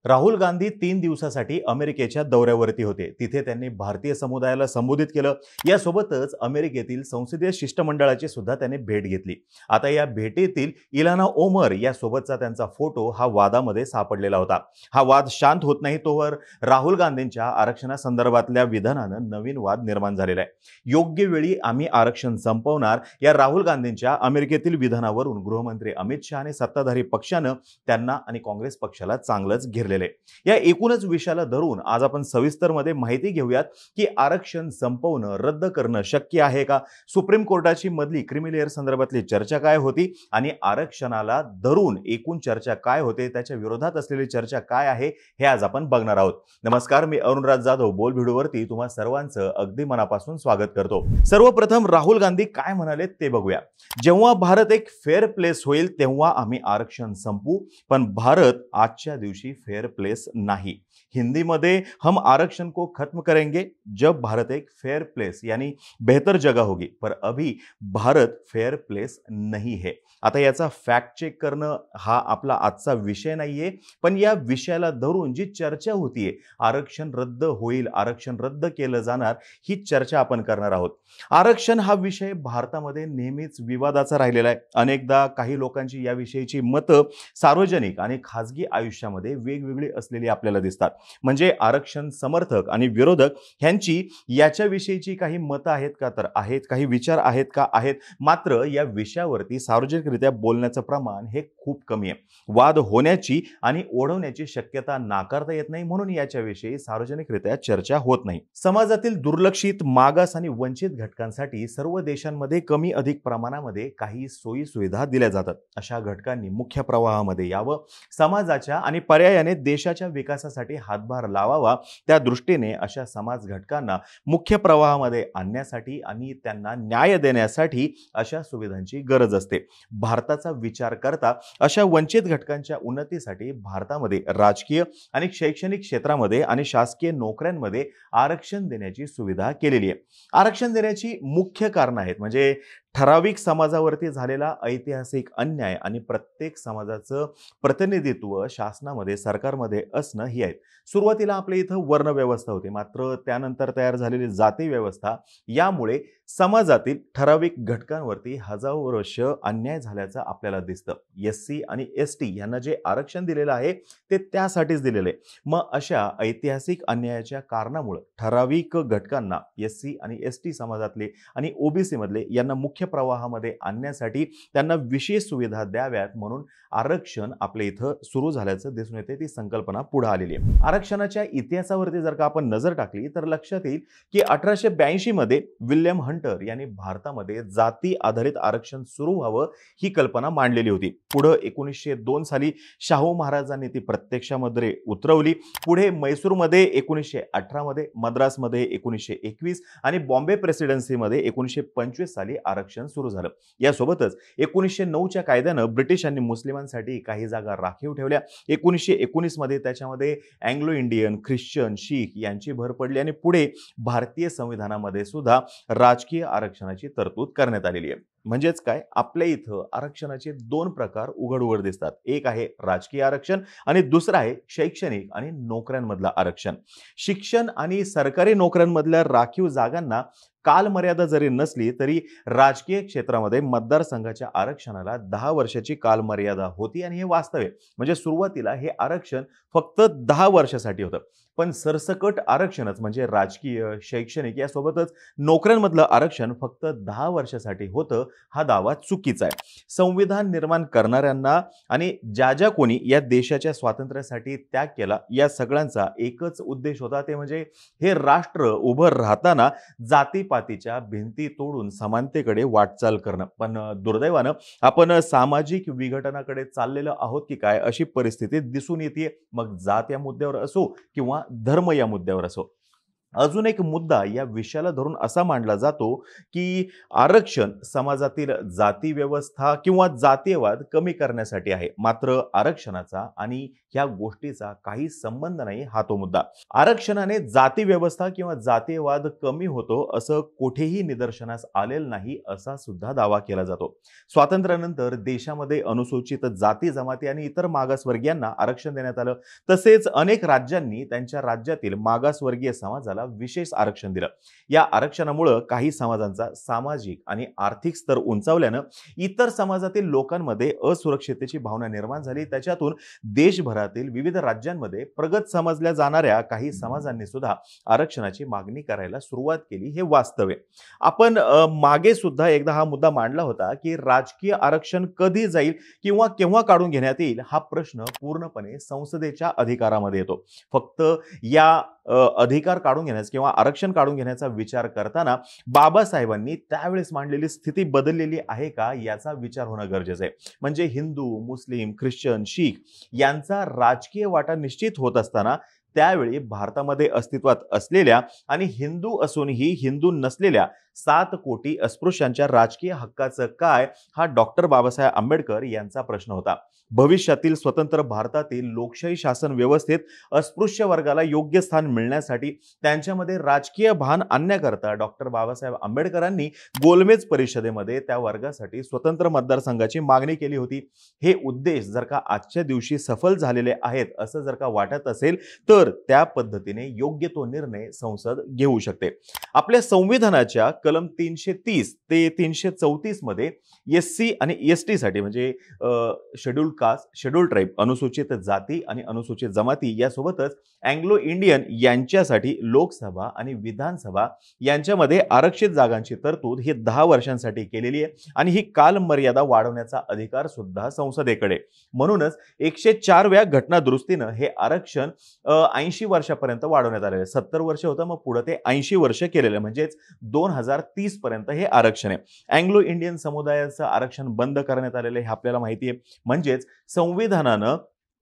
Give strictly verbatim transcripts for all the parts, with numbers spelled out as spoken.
राहुल गांधी तीन दिवसासाठी अमेरिकेच्या दौऱ्यावरती होते. तिथे त्यांनी भारतीय समुदायाला संबोधित केलं. यासोबतच अमेरिकेतील संसदीय शिष्टमंडळाची सुद्धा त्यांनी भेट घेतली. आता या भेटीतील इलाना ओमर यासोबतचा त्यांचा फोटो हा वादामध्ये सापडलेला होता. हा वाद शांत होत नाही तोवर राहुल गांधींच्या आरक्षणासंदर्भातल्या विधानानं नवीन वाद निर्माण झालेला आहे. योग्य वेळी आम्ही आरक्षण संपवणार या राहुल गांधींच्या अमेरिकेतील विधानावरून गृहमंत्री अमित शहा आणि सत्ताधारी पक्षानं त्यांना आणि काँग्रेस पक्षाला चांगलंच घेरलेलं आहे. या एकूणच विषयाला धरून आज आपण सविस्तर मध्ये माहिती घेऊयात की आरक्षण संपवणं रद्द करणं शक्य आहे का, सुप्रीम कोर्टाची मधली क्रिमी लेअर संदर्भातली चर्चा काय होती आणि आरक्षणाला धरून एकूण चर्चा काय होते, त्याच्या विरोधात असलेली चर्चा काय आहे हे आज आपण बघणार आहोत. नमस्कार, मी अरुणराज जाधव बोल व्हिडिओवरती तुम्हा सर्वांचं अगदी मनापासून स्वागत करतो. सर्वप्रथम राहुल गांधी काय म्हणाले ते बघूया. जेव्हा भारत एक फेअर प्लेस होईल तेव्हा आम्ही आरक्षण संपवू, पण भारत आजच्या दिवशी फेअर प्लेस नहीं. हिंदी में हम आरक्षण को खत्म करेंगे जब भारत एक फेयर प्लेस यानी बेहतर जगह होगी, पर अभी भारत फेयर प्लेस नहीं है. आता याचा फॅक्ट चेक करणं हा आपला आजचा विषय नाहीये, पण या विषयाला धरून जी चर्चा होतीये, आरक्षण रद्द होईल, आरक्षण रद्द केलं जाणार, ही चर्चा आपण करणार आहोत. आरक्षण हा विषय भारतामध्ये नेहमीच विवादाचा राहिलेला आहे. अनेकदा काही लोकांची याविषयीची मतं सार्वजनिक आणि खाजगी आयुष्यामध्ये वेगवेगळी असलेली आपल्याला दिसतात. म्हणजे आरक्षण समर्थक आणि विरोधक ह्यांची याच्याविषयीची काही मतं आहेत का, तर आहेत. काही विचार आहेत का, आहेत. मात्र या विषयावरती सार्वजनिकरित्या बोलण्याचं प्रमाण हे खूप कमी आहे. वाद होण्याची आणि ओढवण्याची शक्यता नाकारता येत नाही, म्हणून याच्याविषयी सार्वजनिकरित्या चर्चा होत नाही. समाजातील दुर्लक्षित, मागास आणि वंचित घटकांसाठी सर्व देशांमध्ये कमी अधिक प्रमाणामध्ये काही सोयी सुविधा दिल्या जातात. अशा घटकांनी मुख्य प्रवाहामध्ये यावं, समाजाच्या आणि पर्यायाने देशाच्या विकासासाठी हातभार लावावा. त्या दृष्टीने अशा समाज घटकांना मुख्य प्रवाहामध्ये आणण्यासाठी आणि त्यांना न्याय देण्यासाठी अशा सुविधांची गरज असते. भारताचा विचार करता अशा वंचित घटकांच्या उन्नतीसाठी भारतामध्ये राजकीय आणि शैक्षणिक क्षेत्रामध्ये आणि शासकीय नोकऱ्यांमध्ये आरक्षण देण्याची सुविधा केलेली आहे. आरक्षण देण्याची मुख्य कारण आहेत म्हणजे ठराविक समाजावरती झालेला ऐतिहासिक अन्याय आणि प्रत्येक समाजाचं प्रतिनिधित्व शासनामध्ये, सरकारमध्ये असणं ही आहेत. सुरुवातीला आपल्या इथं वर्ण व्यवस्था होती, मात्र त्यानंतर तयार झालेली जाती व्यवस्था यामुळे समाजातील ठराविक घटकांवरती हजारो वर्ष अन्याय झाल्याचं आपल्याला दिसतं. एस सी आणि एस टी यांना जे आरक्षण दिलेलं आहे ते त्यासाठीच दिलेलं आहे. मग अशा ऐतिहासिक अन्यायाच्या कारणामुळे ठराविक घटकांना, एस सी आणि एस टी समाजातले आणि ओबीसी मधले यांना मुख्य प्रवाहामध्ये आणण्यासाठी त्यांना विशेष सुविधा द्याव्यात म्हणून आरक्षण आपल्या इथं सुरू झाल्याचं दिसून येते. ती संकल्पना पुढे आलेली आहे. आरक्षणाच्या इतिहासावरती जर का आपण नजर टाकली तर लक्षात येईल की अठराशे ब्याऐंशी मध्ये विल्यम हंटर यांनी भारतामध्ये जाती आधारित आरक्षण सुरू व्हावं ही कल्पना मांडलेली होती. पुढे एकोणीसशे दोन साली शाहू महाराजांनी ती प्रत्यक्षामध्ये उतरवली. पुढे मैसूरमध्ये एकोणीसशे अठरा मध्ये, मद्रासमध्ये एकोणीसशे एकवीस आणि बॉम्बे प्रेसिडेन्सीमध्ये एकोणीसशे पंचवीस साली आरक्षण सुरू झालं. यासोबतच एकोणीसशे नऊ च्या कायद्यानं ब्रिटिशांनी मुस्लिमांसाठी काही जागा राखीव ठेवल्या. एकोणीसशे एकोणीस मध्ये त्याच्यामध्ये अँग्लो इंडियन, ख्रिश्चन, शीख यांची भर पडली आणि पुढे भारतीय संविधानामध्ये सुद्धा राजकीय आरक्षणाची तरतूद करण्यात आलेली आहे. म्हणजेच काय, आपल्या इथं आरक्षणाचे दोन प्रकार उघड उघड दिसतात. एक आहे राजकीय आरक्षण आणि दुसरा आहे शैक्षणिक आणि नोकऱ्यांमधलं आरक्षण. शिक्षण आणि सरकारी नोकऱ्यांमधल्या राखीव जागांना कालमर्यादा जरी नसली तरी राजकीय क्षेत्रामध्ये मतदारसंघाच्या आरक्षणाला दहा वर्षाची कालमर्यादा होती आणि हे वास्तव आहे. म्हणजे सुरुवातीला हे आरक्षण फक्त दहा वर्षासाठी होतं, पण सरसकट आरक्षणच म्हणजे राजकीय, शैक्षणिक यासोबतच नोकऱ्यांमधलं आरक्षण फक्त दहा वर्षासाठी होतं. हा दावा चुकीचा आहे. संविधान निर्माण करणाऱ्यांना आणि ज्या ज्या कोणी या देशाच्या स्वातंत्र्यासाठी त्याग केला या सगळ्यांचा एकच उद्देश होता, ते म्हणजे हे राष्ट्र उभं राहताना जातीपातीच्या भिंती तोडून समानतेकडे वाटचाल करणं. पण दुर्दैवानं आपण सामाजिक विघटनाकडे चाललेलो आहोत की काय अशी परिस्थिती दिसून येते. मग जात या मुद्द्यावर असो किंवा धर्म या मुद्द्यावर असो. अजून एक मुद्दा या विषयाला धरून असा मांडला जातो की आरक्षण समाजातील जाती व्यवस्था किंवा जातीयवाद कमी करण्यासाठी आहे, मात्र आरक्षणाचा आणि या गोष्टीचा काही संबंध नाही हा तो मुद्दा. आरक्षणाने जाती व्यवस्था किंवा जातीयवाद कमी होतो असं कुठेही निदर्शनास आलेलं नाही असा सुद्धा दावा केला जातो. स्वातंत्र्यानंतर देशामध्ये अनुसूचित जाती जमाती आणि इतर मागासवर्गीयांना आरक्षण देण्यात आलं. तसेच अनेक राज्यांनी त्यांच्या राज्यातील मागासवर्गीय समाजाला विशेष आरक्षण दिलं. या आरक्षणामुळे काही समाजांचा सामाजिक आणि आर्थिक स्तर उंचावल्यानं इतर समाजातील लोकांमध्ये असुरक्षिततेची भावना निर्माण झाली. त्याच्यातून देशभरातील विविध राज्यांमध्ये प्रगत समजल्या जाणाऱ्या काही समाजांनी सुद्धा आरक्षणाची मागणी करायला सुरुवात केली, हे वास्तव आहे. आपण अ, मागे सुद्धा एकदा हा मुद्दा मांडला होता की राजकीय आरक्षण कधी जाईल किंवा केव्हा काढून घेण्यात येईल हा प्रश्न पूर्णपणे संसदेच्या अधिकारामध्ये येतो. फक्त या अ, अधिकार काढून घेण्यास किंवा आरक्षण काढून घेण्याचा विचार करताना बाबासाहेबांनी त्यावेळेस मांडलेली स्थिती बदललेली आहे का याचा विचार होणं गरजेचं आहे. म्हणजे हिंदू, मुस्लिम, ख्रिश्चन, शीख यांचा राजकीय वाटा निश्चित होत असताना त्यावेळी भारतामध्ये अस्तित्वात असलेल्या आणि हिंदू असूनही हिंदू नसलेल्या सात कोटी अस्पृश्यांच्या राजकीय हक्काचं काय हा डॉक्टर बाबासाहेब आंबेडकर यांचा प्रश्न होता. भविष्यातील स्वतंत्र भारतातील लोकशाही शासन व्यवस्थेत अस्पृश्य वर्गाला योग्य स्थान मिळण्यासाठी त्यांच्यामध्ये राजकीय भान आणण्याकरता डॉक्टर बाबासाहेब आंबेडकरांनी गोलमेज परिषदेमध्ये त्या वर्गासाठी स्वतंत्र मतदारसंघाची मागणी केली होती. हे उद्देश जर का आजच्या दिवशी सफल झालेले आहेत असं जर का वाटत असेल तर त्या पद्धतीने योग्य तो निर्णय संसद घेऊ शकते. आपल्या संविधानाच्या कलम तीनशे तीस ते तीनशे चौतीस मध्ये एस सी आणि एस टी साठी म्हणजे शेड्यूल कास्ट, शेड्यूल ट्राईब, अनुसूचित जाती आणि अनुसूचित जमाती यासोबतच अँग्लो इंडियन यांच्यासाठी लोकसभा आणि विधानसभा यांच्यामध्ये आरक्षित जागांची तरतूद ही दहा वर्षांसाठी केलेली आहे आणि ही काल मर्यादा वाढवण्याचा अधिकार सुद्धा संसदेकडे. म्हणूनच एकशे चारव्या घटना दुरुस्तीनं हे आरक्षण ऐंशी वर्षापर्यंत वाढवण्यात आलेलं आहे. सत्तर वर्ष होतं, मग पुढे ते ऐंशी वर्ष केलेलं आहे. म्हणजेच दोन हजार तीस पर्यंत हे आरक्षण आहे. अँग्लो इंडियन समुदायाचं आरक्षण बंद करण्यात आलेलं आहे हे आपल्याला माहिती आहे. म्हणजेच संविधानानं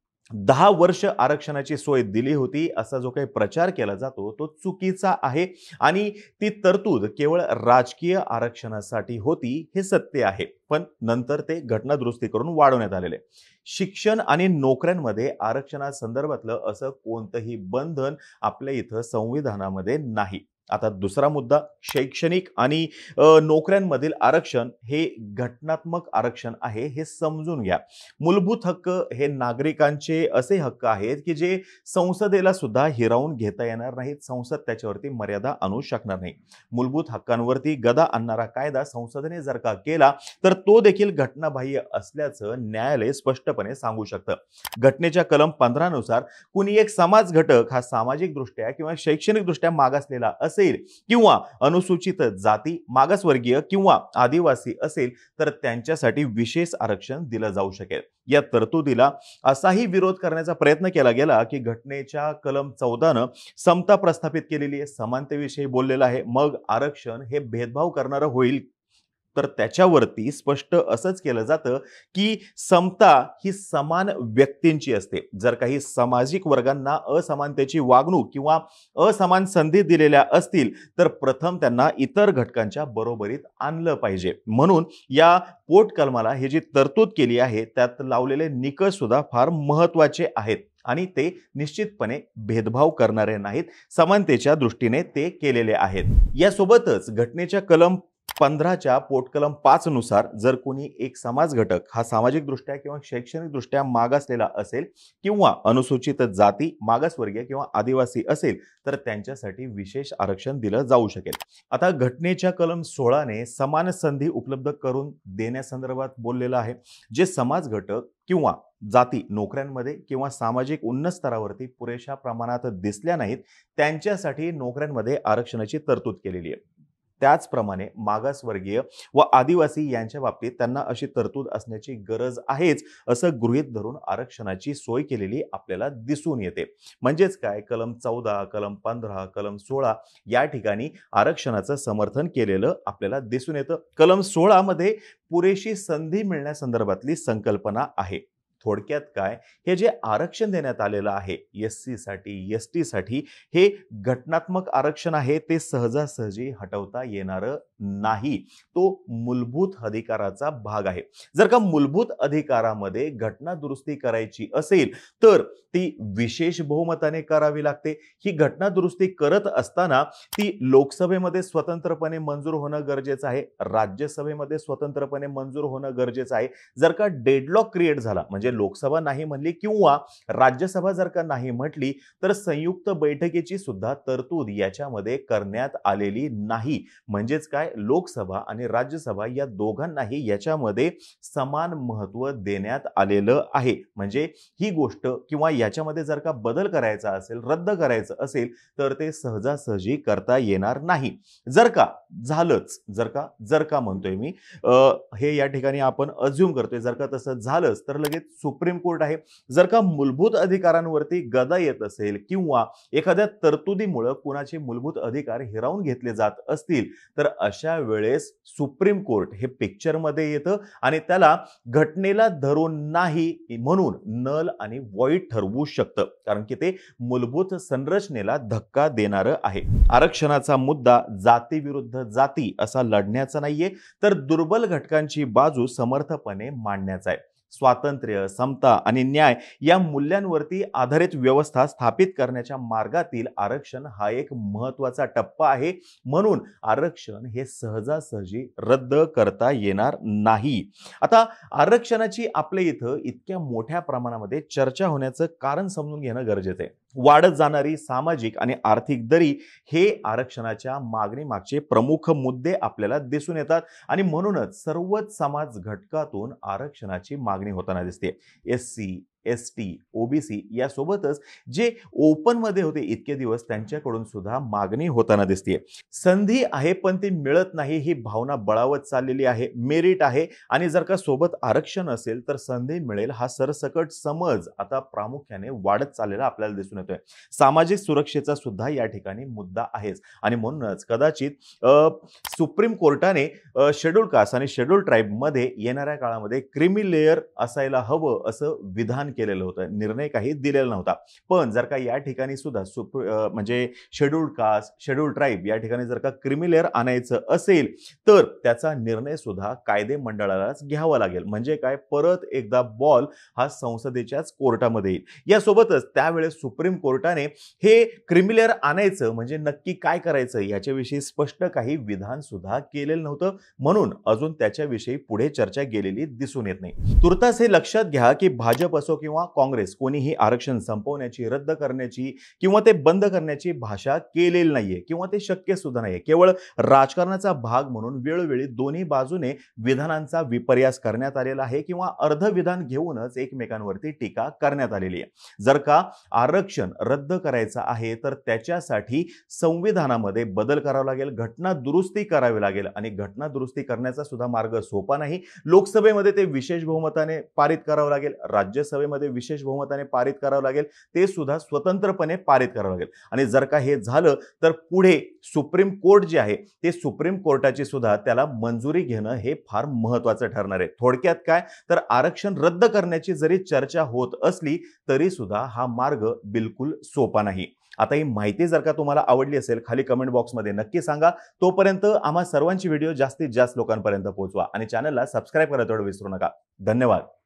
दहा वर्ष आरक्षणाची सोय दिली होती असा जो काही प्रचार केला जातो तो चुकीचा आहे आणि ती तरतूद केवळ राजकीय आरक्षणासाठी होती हे सत्य आहे. पण नंतर ते घटना दुरुस्ती करून वाढवण्यात आलेले. शिक्षण आणि नोकऱ्यांमध्ये आरक्षणासंदर्भातलं असं कोणतंही बंधन आपल्या इथं संविधानामध्ये नाही. आता दुसरा मुद्दा, शैक्षणिक आणि नोकऱ्यांमधील आरक्षण हे घटनात्मक आरक्षण आहे हे समजून घ्या. मूलभूत हक्क हे नागरिकांचे असे हक्क आहेत की जे संसदेला सुद्धा हिरावून घेता येणार नाहीत. संसद त्याच्यावरती मर्यादा आणू शकणार नाही. मूलभूत हक्कांवरती गदा आणणारा कायदा संसदेने जर का केला तर तो देखील घटनाबाह्य असल्याचं न्यायालय स्पष्टपणे सांगू शकतं. घटनेच्या कलम पंधरा नुसार कुणी एक समाज घटक हा सामाजिक दृष्ट्या किंवा शैक्षणिक दृष्ट्या मागासलेला असेल किंवा अनुसूचित जाती, मागासवर्गीय किंवा आदिवासी असेल तर त्यांच्यासाठी विशेष आरक्षण दिलं जाऊ शकेल. या तरतुदीला असाही विरोध करण्याचा प्रयत्न केला गेला की घटनेच्या कलम चौदा न समता प्रस्थापित केलेली आहे, समानतेविषयी बोललेलं आहे, मग आरक्षण हे भेदभाव करणारं होईल. तर त्याच्यावरती स्पष्ट असंच केलं जातं की समता ही समान व्यक्तींची असते. जर काही सामाजिक वर्गांना असमानतेची वागणूक किंवा असमान संधी दिलेल्या असतील तर प्रथम त्यांना इतर घटकांच्या बरोबरीत आणलं पाहिजे. म्हणून या पोटकलमाला ही जी तरतूद केली आहे त्यात लावलेले निकष सुद्धा फार महत्त्वाचे आहेत आणि ते निश्चितपणे भेदभाव करणारे नाहीत. समानतेच्या दृष्टीने ते केलेले आहेत. यासोबतच घटनेच्या कलम पंधराच्या पोटकलम पाच नुसार जर कोणी एक समाज घटक हा सामाजिक दृष्ट्या किंवा शैक्षणिक दृष्ट्या मागासलेला असेल किंवा अनुसूचित जाती, मागासवर्गीय किंवा आदिवासी असेल तर त्यांच्यासाठी विशेष आरक्षण दिलं जाऊ शकेल. आता घटनेच्या कलम सोळा ने समान संधी उपलब्ध करून देण्यासंदर्भात बोललेलं आहे. जे समाज घटक किंवा जाती नोकऱ्यांमध्ये किंवा सामाजिक उन्नत स्तरावरती पुरेशा प्रमाणात दिसल्या नाहीत त्यांच्यासाठी नोकऱ्यांमध्ये आरक्षणाची तरतूद केलेली आहे. त्याचप्रमाणे मागासवर्गीय व आदिवासी यांच्या बाबतीत त्यांना अशी तरतूद असण्याची गरज आहेच असं गृहीत धरून आरक्षणाची सोय केलेली आपल्याला दिसून येते. म्हणजेच काय, कलम चौदा, कलम पंधरा, कलम सोळा या ठिकाणी आरक्षणाचं समर्थन केलेलं आपल्याला दिसून येतं. कलम सोळा मध्ये पुरेशी संधी मिळण्यासंदर्भातली संकल्पना आहे. थोडक्यात काय, हे जे आरक्षण देण्यात आलेलं आहे एस सी साठी, एस टी साठी, हे घटनात्मक आरक्षण आहे, ते सहजासहजी हटवता येणारं नाही. तो मूलभूत अधिकाराचा भाग आहे. जर का मूलभूत अधिकारामध्ये घटना दुरुस्ती करायची असेल तर ती विशेष बहुमताने करावी लागते. ही घटना दुरुस्ती करत असताना ती लोकसभेमध्ये स्वतंत्रपणे मंजूर होणं गरजेचं आहे, राज्यसभेमध्ये स्वतंत्रपणे मंजूर होणं गरजेचं आहे. जर का डेडलॉक क्रिएट झाला, म्हणजे लोकसभा नाही म्हणली किंवा राज्यसभा जर का नाही म्हटली, तर संयुक्त बैठकीची सुद्धा तरतूद याच्यामध्ये करण्यात आलेली नाही. म्हणजेच काय, लोकसभा आणि राज्यसभा या दोघांनाही याच्यामध्ये समान महत्त्व देण्यात आलेलं आहे. म्हणजे ही गोष्ट किंवा याच्यामध्ये जर का बदल करायचा असेल, रद्द करायचं असेल, तर ते सहजासहजी करता येणार नाही. जर का झालंच, जर का जर का म्हणतोय मी, हे या ठिकाणी आपण अज्युम करतोय, जर का तसं झालंच तर लगेच सुप्रीम कोर्ट आहे. जर का मूलभूत अधिकारांवरती गदा येत असेल किंवा एखाद्या तरतुदीमुळे कुणाचे मूलभूत अधिकार हिरावून घेतले जात असतील, तर अशा वेळेस सुप्रीम कोर्ट हे पिक्चर मध्ये येतं आणि त्याला घटनेला धरून नाही म्हणून नल आणि वॉइड ठरवू शकतं, कारण की ते मूलभूत संरचनेला धक्का देणारं आहे. आरक्षणाचा मुद्दा जाती विरुद्ध जाती असा लढण्याचा नाहीये, तर दुर्बल घटकांची बाजू समर्थपणे मांडण्याचा आहे. स्वातंत्र्य, समता आणि न्याय या मूल्यांवरती आधारित व्यवस्था स्थापित करण्याच्या मार्गातील आरक्षण हा एक महत्त्वाचा टप्पा आहे. म्हणून आरक्षण हे सहजासहजी रद्द करता येणार नाही. आता आरक्षणाची आपल्या इथं इतक्या मोठ्या प्रमाणामध्ये चर्चा होण्याचं कारण समजून घेणं गरजेचं आहे. वाढत जाणारी सामाजिक आणि आर्थिक दरी हे आरक्षणाच्या मागणी मागचे प्रमुख मुद्दे आपल्याला दिसून येतात आणि म्हणूनच सर्वच समाज घटकातून आरक्षणाची मागणी होताना दिसते. S C, S T, OBC यासोबतच जे ओपन मध्ये होते इतके दिवस, त्यांच्याकडून सुद्धा मागणी होताना दिसते. संधी आहे पण ती मिळत नाही, ही भावना बळावत चाललेली आहे. मेरिट आहे आणि जर का सोबत आरक्षण असेल तर संधी मिळेल हा सरसकट समज आता प्रामुख्याने वाढत चाललेला आपल्याला दिसून येतोय. सामाजिक सुरक्षेचा सुद्धा या ठिकाणी मुद्दा आहेच आणि म्हणूनच कदाचित सुप्रीम कोर्टाने शेड्यूल कास्ट आणि शेड्यूल ट्राईब मध्ये येणाऱ्या काळामध्ये क्रिमी लेयर असायला हवं असं विधान केलेलं होतं. निर्णय काही दिलेला नव्हता. पण जर का या ठिकाणी सुद्धा म्हणजे शेड्यूल्ड कास्ट, शेड्यूल्ड ट्राईब या ठिकाणी जर का क्रिमी लेयर आणायचं असेल तर त्याचा निर्णय सुद्धा कायदे मंडळालाच घ्यावा लागेल. म्हणजे काय, परत एकदा बॉल हा संसदेच्याच कोर्टामध्ये येईल. यासोबतच त्यावेळेस सुप्रीम कोर्टाने हे क्रिमी लेयर आणायचं म्हणजे नक्की काय करायचं याच्याविषयी स्पष्ट काही विधान सुद्धा केलेलं नव्हतं. म्हणून अजून त्याच्याविषयी पुढे चर्चा गेलेली दिसून येत नाही. तुर्तास हे लक्षात घ्या की भाजप असो किंवा काँग्रेस कोणीही आरक्षण संपवण्याची, रद्द करण्याची किंवा ते बंद करण्याची भाषा केलेली नाहीये किंवा ते शक्य सुद्धा नाहीये. केवळ राजकारणाचा भाग म्हणून वेळोवेळी दोन्ही बाजूने विधानांचा विपर्यास करण्यात आलेला आहे किंवा अर्ध विधान घेऊनच एकमेकांवरती टीका करण्यात आलेली आहे. जर का आरक्षण रद्द करायचं आहे तर त्याच्यासाठी संविधानामध्ये बदल करावा लागेल, घटना दुरुस्ती करावी लागेल आणि घटना दुरुस्ती करण्याचा सुद्धा मार्ग सोपा नाही. लोकसभेमध्ये ते विशेष बहुमताने पारित करावं लागेल, राज्यसभेमध्ये विशेष बहुमताने पारित करावं लागेल, ते सुद्धा स्वतंत्रपणे पारित करावं लागेल. आणि जर का हे झालं तर पुढे सुप्रीम कोर्ट जे आहे ते सुप्रीम कोर्टाची सुद्धा त्याला मंजुरी घेणं हे फार महत्त्वाचं ठरणार आहे. थोडक्यात काय, तर आरक्षण रद्द करण्याची जरी चर्चा होत असली तरी सुद्धा हा मार्ग बिलकुल सोपा नाही. आता ही माहिती जर का तुम्हाला आवडली असेल खाली कमेंट बॉक्समध्ये नक्की सांगा. तोपर्यंत आम्हा सर्वांची व्हिडिओ जास्तीत जास्त लोकांपर्यंत पोहोचवा आणि चॅनलला सबस्क्राईब करायला तेवढं विसरू नका. धन्यवाद.